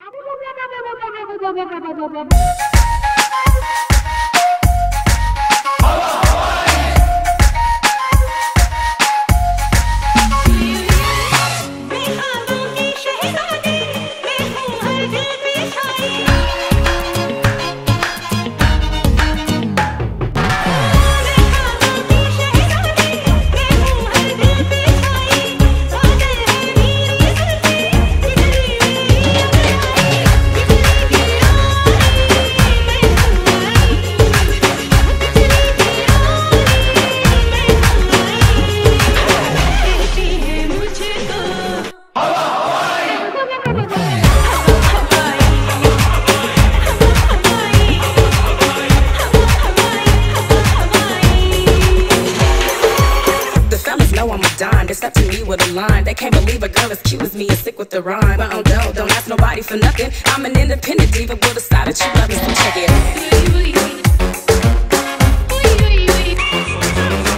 Step to me with a line. They can't believe a girl as cute as me is sick with the rhyme. But oh no, don't ask nobody for nothing. I'm an independent diva with a style that you love me, so check it.